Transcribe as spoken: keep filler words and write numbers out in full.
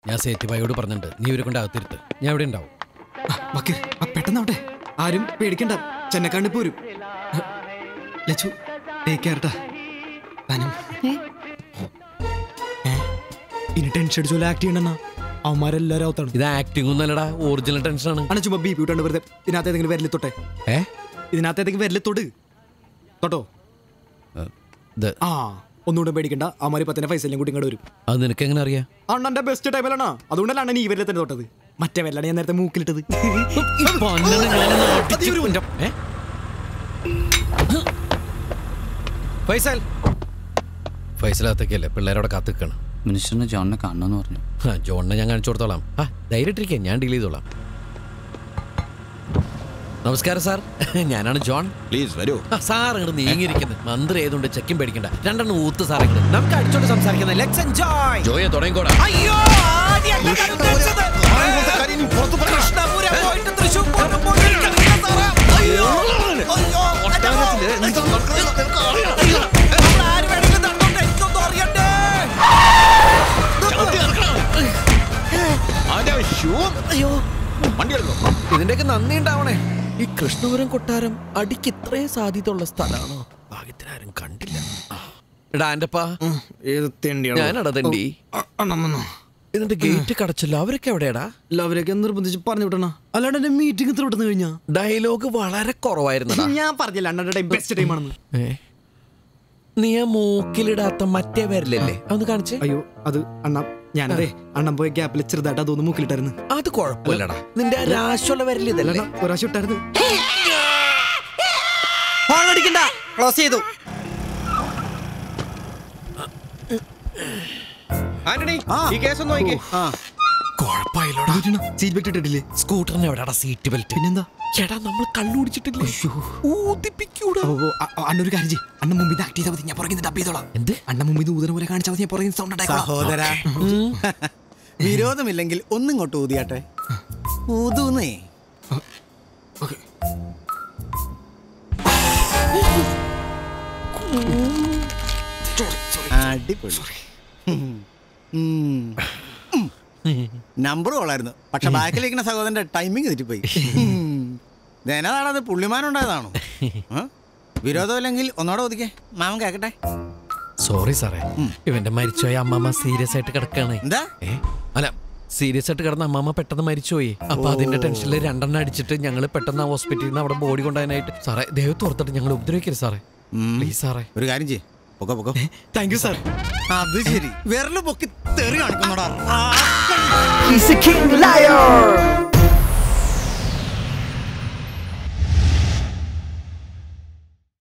ഞാൻ സേറ്റുഭായിയോട് പറഞ്ഞിട്ടുണ്ട്, നീ ഇവരെ കൊണ്ട് അകത്തിരുത്ത്, ഞാൻ ഇവിടെ ഉണ്ടാവും. പെട്ടെന്നാവട്ടെ, ആരും പേടിക്കണ്ട, ചെന്നക്കാണ്ട് പോരും. ലച്ചു ടേക്ക് കെയർ ട്ടാ. ഇനി ടെൻഷൻ അടിച്ചോലെ ആക്ട് ചെയ്യണ്ടെന്നാ, അവന്മാരെല്ലാരും അവത്താണ്. ഇത് ആക്ടിംഗ് ഒന്നല്ലടാ, ഒറിജിനൽ ടെൻഷനാണ്. ആണ് ചുമ്മാ ബി പി വിട്ടാണ്ട് വെറുതെ ഇതിനകത്ത് ഏതെങ്കിലും വരല് തൊട്ടെ. ഏ ഇതിനകത്ത് ഏതെങ്കിലും വരല് തൊട് തൊട്ടോ. ആ ഒന്നുകൂടെ പേടിക്കണ്ട, അവന്മാര് പത്തിന്റെ പൈസ എല്ലാം കൂടി ഇങ്ങോട്ട് വരും. അത് നിനക്ക് എങ്ങനെ അറിയാം? അണ്ണന്റെ ബെസ്റ്റ് ടൈമിലാണ്, അതുകൊണ്ടല്ല അണ്ണൻ ഈ വരലെ തന്നെ തൊട്ടത്. മറ്റേ വരലാണ് ഞാൻ നേരത്തെ മൂക്കിലിട്ടത്. ഫൈസൽ ഫൈസലകത്തേക്കല്ലേ പിള്ളേരോടെ കാത്തു നിൽക്കണം. മിനിസ്റ്ററിന് ജോണിനെ കാണണമെന്ന് പറഞ്ഞു. ആ ജോണിനെ ഞാൻ കാണിച്ചു കൊടുത്തോളാം. ആ ധൈര്യമായിട്ടിരിക്കുക, ഞാൻ ഡീൽ ചെയ്തോളാം. നമസ്കാരം സാർ, ഞാനാണ് ജോൺ. പ്ലീസ് വരൂ. സാർ ഇങ്ങോട്ട് നീങ്ങിയിരിക്കുന്നത് മന്ത്രി ഏതുകൊണ്ട് ചെക്കും പേടിക്കണ്ട. രണ്ടെണ്ണം ഊത്ത് സാർ ഇങ്ങോട്ട് നമുക്ക് അടിച്ചോണ്ട് സംസാരിക്കുന്നത്. Let's enjoy. ജോയെ തുടങ്ങിക്കോടാ. അയ്യോ ഇതിന്റെയൊക്കെ നന്ദി ഉണ്ടാവണേ. ഈ കൃഷ്ണപുരം കൊട്ടാരം അടിക്ക് ഇത്രയും സാധ്യതയുള്ള സ്ഥലമാണോ? ഭാഗ്യത്തിനാരും കണ്ടില്ല. എടാ എന്റെപ്പാ, ഞാനടാ തണ്ടി. ഇതിന്റെ ഗേറ്റ് കടച്ചല്ലോ, അവരൊക്കെ എവിടെയാടാ? അവരൊക്കെ നിർബന്ധിച്ച് പറഞ്ഞു വിട്ടണ, അല്ലാണ്ട് എന്റെ മീറ്റിംഗ് ഇത്ര വിട്ടുന്ന കഴിഞ്ഞാ. ഡയലോഗ് വളരെ കുറവായിരുന്നു. ഞാൻ പറഞ്ഞില്ല അണ്ണന്റെ ബെസ്റ്റ് ടൈം ആണെന്ന്. നീ ആ മൂക്കിലിടാത്ത മറ്റേ വരലല്ലേ, അതൊന്ന് കാണിച്ചേ. അയ്യോ അത് അണ്ണ, ഞാനതേ അണ്ണൻ പോയ ഗ്യാപ്പിൽ ചെറുതായിട്ട് അതൊന്ന് മൂക്കിലിട്ടായിരുന്നു. അത് കുഴപ്പമില്ലടാ, നിന്റെ രാശുള്ള വരല് ഇതല്ലേ. ഒരാശം ഇട്ടായിരുന്നു. ക്ലോസ് ചെയ്തു. ആന്റണി ഈ കേസ് ഒന്ന് നോക്കിക്കേ. Seat belt ഇട്ടിട്ടില്ലേ? സ്കൂട്ടറിന് എവിടെയാടാ സീറ്റ് ബെൽറ്റ്? പിന്നെന്താ ചേട്ടാ, നമ്മൾ കള്ളുടിച്ചിട്ടില്ലേ? അണ്ണൊരു കാര്യം ചെയ്യ്, അണ്ണൻ മുമ്പിൽ ആക്ട് ചെയ്താൽ മതി, ഞാൻ പുറകിൽ ഡബ് ചെയ്തോളാം. എന്ത്? അണ്ണൻ മുമ്പിൽ ഊതന പോലെ കാണിച്ചാൽ മതി, ഞാൻ പുറകിൽ സൗണ്ട് ഉണ്ടാക്കാം. സഹോദര വിരോധമില്ലെങ്കിൽ ഒന്നിങ്ങോട്ട് ഊതിയാട്ടെ. ഊതുന്നേ. അടിപൊളി. നമ്പർ കൊള്ളായിരുന്നു, പക്ഷെ ബാക്കിലിരിക്കുന്ന സഹോദരന്റെ ടൈമിങ് തെറ്റിപ്പോയി. ധനതാണത് പുള്ളിമാനുണ്ടായതാണോ? വിരോധമില്ലെങ്കിൽ ഒന്നോടെ ഒതുക്കേ, മാമൻ കേക്കട്ടെ. സോറി സാറേ, ഇവന്റെ മരിച്ചുപോയ അമ്മമ്മ സീരിയസ് ആയിട്ട് കിടക്കാണ്. എന്താ? അല്ല, സീരിയസ് ആയിട്ട് കിടന്ന അമ്മമ്മ പെട്ടെന്ന് മരിച്ചുപോയി. അപ്പൊ അതിന്റെ ടെൻഷനിൽ രണ്ടെണ്ണം അടിച്ചിട്ട് ഞങ്ങള് പെട്ടെന്ന് ഹോസ്പിറ്റലിൽ നിന്ന് അവിടെ ബോഡി കൊണ്ടുപോകാനായിട്ട്. സാറേ ദൈവത്ത് ഓർത്തിട്ട് ഞങ്ങൾ ഉപദ്രവിക്കരുത് സാറേ, പ്ലീസ് സാറേ. ഒരു കാര്യം ചെയ്യ്, പൊക്കോ പൊക്കോ. Thank you sir. അത് ശരി, വിരല് പൊക്കി തെറി കാണിക്കുന്നോടാ. He's a king liar.